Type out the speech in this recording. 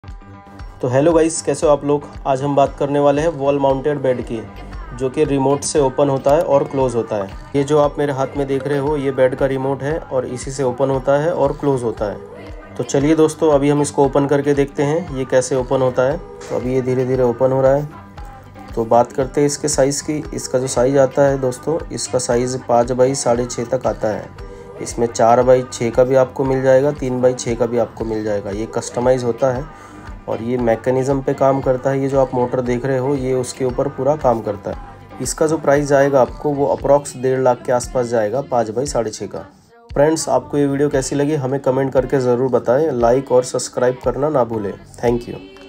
तो hello guys, कैसे हो आप लोग। आज हम बात करने वाले हैं वॉल माउंटेड बेड की, जो कि रिमोट से ओपन होता है और क्लोज़ होता है। ये जो आप मेरे हाथ में देख रहे हो, ये बेड का रिमोट है और इसी से ओपन होता है और क्लोज़ होता है। तो चलिए दोस्तों, अभी हम इसको ओपन करके देखते हैं ये कैसे ओपन होता है। तो अभी ये धीरे धीरे ओपन हो रहा है। तो बात करते हैं इसके साइज़ की। इसका जो साइज़ आता है दोस्तों, इसका साइज़ 5 बाई 6.5 तक आता है। इसमें 4 बाई 6 का भी आपको मिल जाएगा, 3 बाई 6 का भी आपको मिल जाएगा। ये कस्टमाइज़ होता है और ये मैकेनिज़्म पे काम करता है। ये जो आप मोटर देख रहे हो, ये उसके ऊपर पूरा काम करता है। इसका जो प्राइस जाएगा आपको, वो अप्रॉक्स 1.5 लाख के आसपास जाएगा, 5 बाई 6.5 का। फ्रेंड्स, आपको ये वीडियो कैसी लगी हमें कमेंट करके ज़रूर बताएं। लाइक और सब्सक्राइब करना ना भूलें। Thank you.